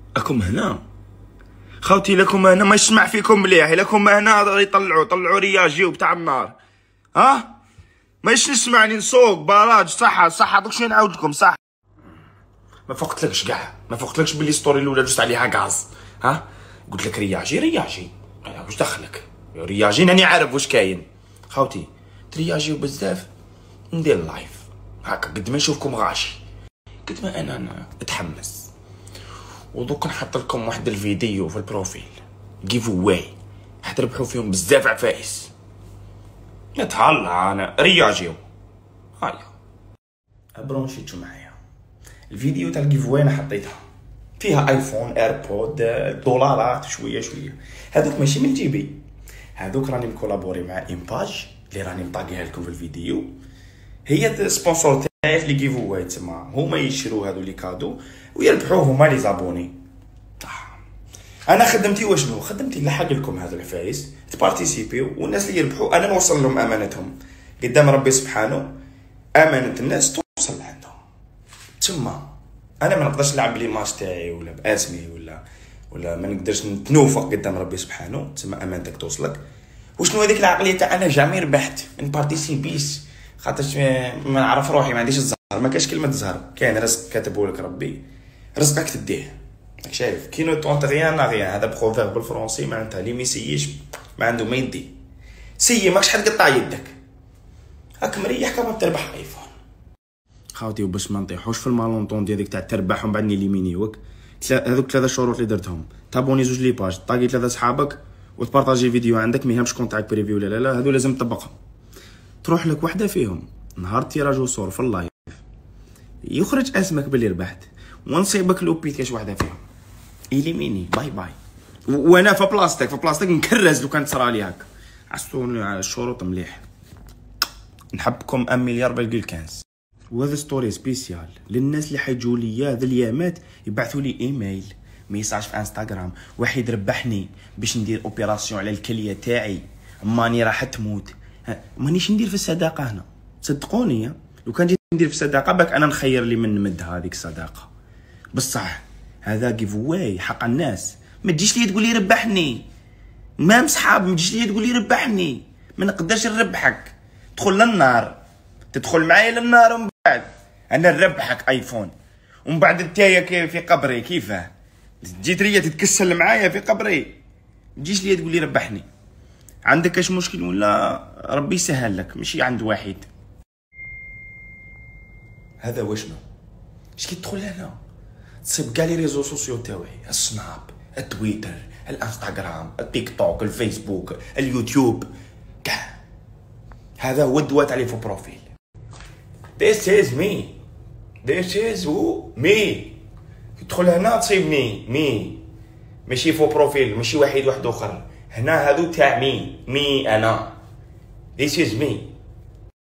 راكم هنا خاوتي، لكم هنا ما يسمع فيكم مليح، لكم هنا طلعوا رياجيو بتاع النار. ما نسمعني نسوق باراج صح دوك شنو نعاود لكم صح. ما فقتلكش كاع، ما فقتلكش باللي ستوري الاولى دوزت عليها غاز. قلت لك رياجي واش دخلك رياجي، راني عارف واش كاين خاوتي. ترياجيو بزاف ندير لايف هكا قد ما نشوفكم غاشي، قد ما انا اتحمس. ودوك نحط لكم واحد الفيديو في البروفيل جيف واي حتربحوا فيهم بزاف عفايس. نتهلا انا رياجيو هيا برونشيتو معايا. الفيديو تاع الجيف واي انا حطيتها فيها ايفون، ايربود، دولارات شويه هذوك ماشي من جيبي، هذوك راني مكولابوري مع ايمباج اللي راني مطاقيها لكم في الفيديو، هي سبونسور تاعي في لي جيف واي. تما هما يشرو هذو لي كادو ويربحوه هما لي زابوني. انا خدمتي واشنو؟ خدمتي نلحق لكم هذو العفايس تبارتيسيبيو، والناس اللي يربحوا انا نوصل لهم امانتهم قدام ربي سبحانه. امانه الناس توصل لعندهم. تما انا ما نقدرش نلعب ليماج تاعي ولا باسمي ولا ما نقدرش نتنوفق قدام ربي سبحانه. تما امانتك توصلك. وشنو هذيك العقليه تاع انا جامي ربحت من بارتيسيبيس، خاطرش ما نعرف روحي، ما عنديش الزهر. ما كاش كلمه زهر، كاين رزق كاتبه لك ربي، رزقك تديه. راك شايف كي نو طونط غيان غيان، هذا بروفيرب بالفرنسي معناتها اللي ما يسيش ما عنده ما يدي. سي ماكش حتقطع يدك، راك مريح كما تربح ايفون خاوتي. وباش ما نطيحوش في المالونطون ديال ديك تاع تربح ومن بعد نيليمينيوك، هذوك 3 شروط اللي درتهم: تابوني 2 لي باج، طاقي 3 صحابك، وتبارطاجي فيديو عندك ما يهمش كونتاكت بريفي ولا لا، هذو لازم تطبقهم. تروح لك وحده فيهم نهار تيراج وصور في اللايف يخرج اسمك باللي ربحت، ونصيبك لوبيت كاش وحده فيهم إليميني باي باي. وانا في بلاصتك نكرز لو كان تصرى لي هكا. عسوني الشروط مليح. نحبكم 1 مليار بالكل كانس. وهذا ستوري سبيسيال للناس اللي حيجوا لي هذا اليامات يبعثوا لي ايميل ميساج في انستغرام: واحد ربحني باش ندير اوبيراسيون على الكليه تاعي، ماني راح تموت. مانيش ندير في الصداقه هنا، صدقوني. لو كان جيت ندير في الصداقه باك انا نخير لي من نمد هذيك الصداقه. بصح هذا جيف واي حق الناس. ما تجيش لي تقول لي ربحني، ما مصحاب ما تجيش لي تقول لي ربحني، ما نقدرش نربحك. تدخل للنار، تدخل معايا للنار، ومن بعد انا نربحك ايفون، ومن بعد نتايا في قبري كيفاه تجي تريا تتكسل معايا في قبري. ما تجيش لي تقول لي ربحني. عندك اش مشكل ولا ربي يسهل لك، ماشي عند واحد. هذا وشنو اش كي تدخل هنا تصيب كاع لي ريزو سوسيو تاوعي: السناب، التويتر، الانستغرام، التيك توك، الفيسبوك، اليوتيوب، كاع. هذا هو الدواء تاع لي فو بروفيل. This is me. تدخل هنا تصيبني مي، ماشي فو بروفيل، ماشي واحد اخر. هنا هذو تاع مي انا. This is me.